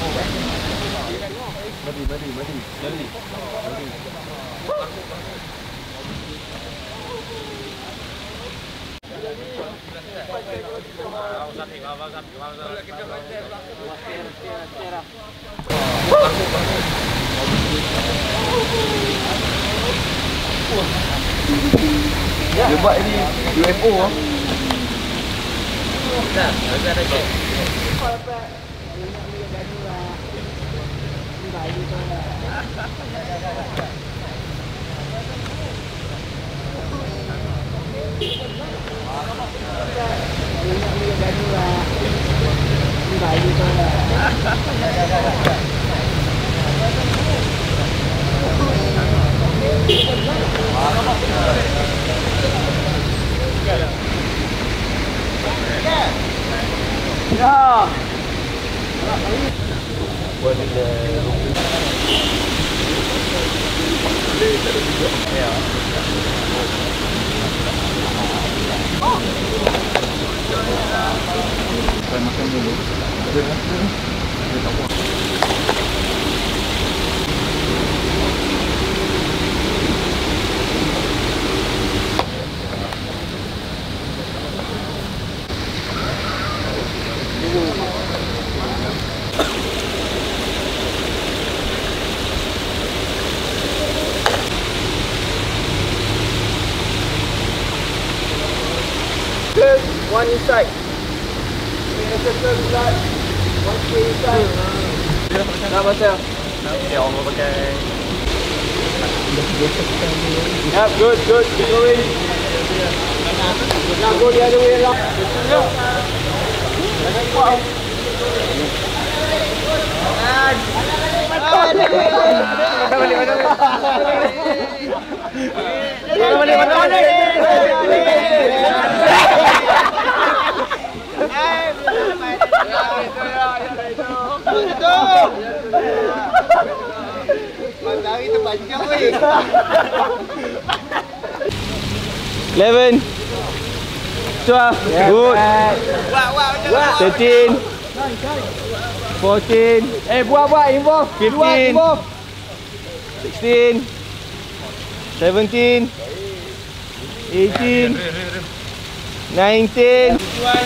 Mari. Dia buat ini UFO ah. Dah, ada cek. Ya. Saya makan dulu. One inside. One inside. Dah pasal. Ya, Allah pakai. Yep, good. Keep going. Now go the other way around. Jangan kuat. Lari terpanjang weh. 11 12 good. 13 14 buat involve 15 16 17 18 19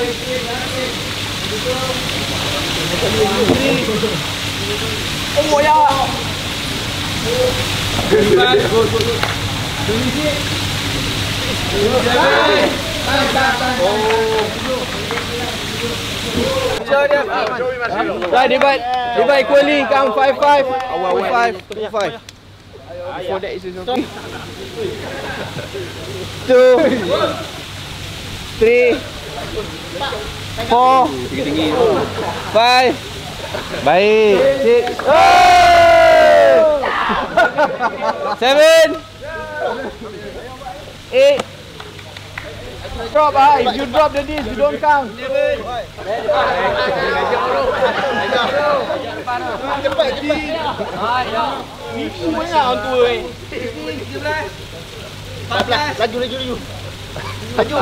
Oh ya. Divide equally, count 5-5. 5 before that is okay. 2 3 4 5 baik 6 7 8 drop if you drop the disc you don't count. Cepat. Itu banyak orang tua ni. 14 laju. Laju.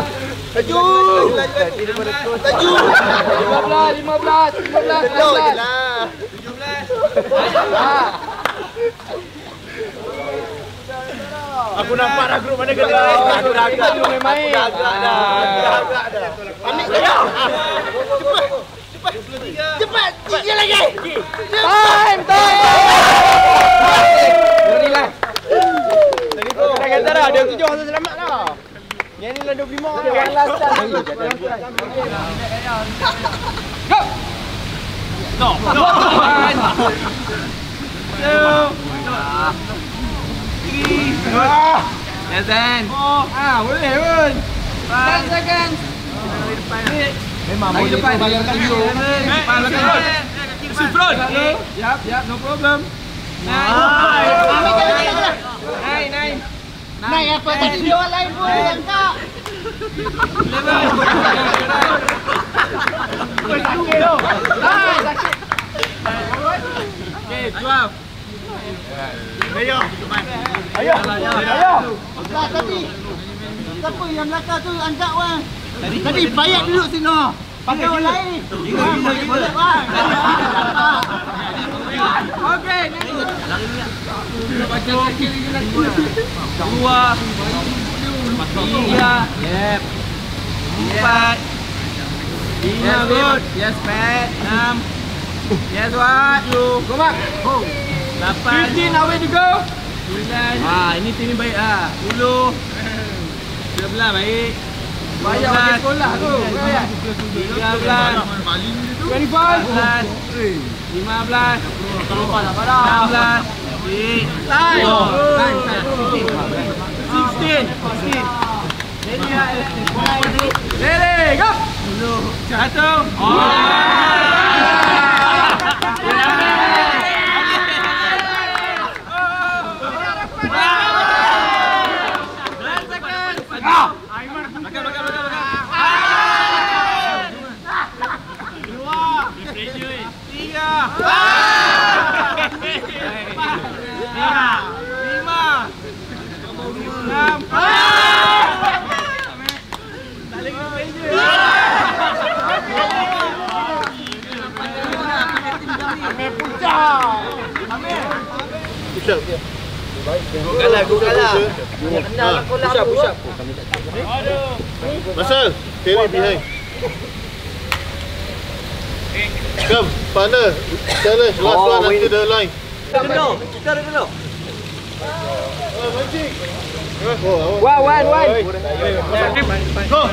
15. Aku nampak dah grup mana kena. Aku dah agak main. Panik dah. Cepat. 3 lagi. Time. Berilah. Dah kata dah ada 7 orang selamat dah. Yang ni lah 25 orang. Yang last time. Go. No. 10 boleh pun 10 seconds memang boleh depan bayangkan dulu si front yap no problem naik apa tadi dia orang lain pun yang tak sakit okay 12 Ayo. Lah tadi. Siapa yang belakang tu angkat wang. Tadi bayar duduk sini. Pakai orang lain. Boleh bang. Satu, dua, tiga, yep, empat, lima, good, yes, Pat, enam, yes, what, go back, 8, 15, away to go, 9, ini tim baik lah, 10, 11, baik, banyak pakai sekolah tu, 13, 14, 15, 16, 16, ready, go! Satu. Go kalah. Push up. Marcel, carry behind. Come, partner. Challenge, last one until the line. Kita ada dulu. Mancing. One. Go.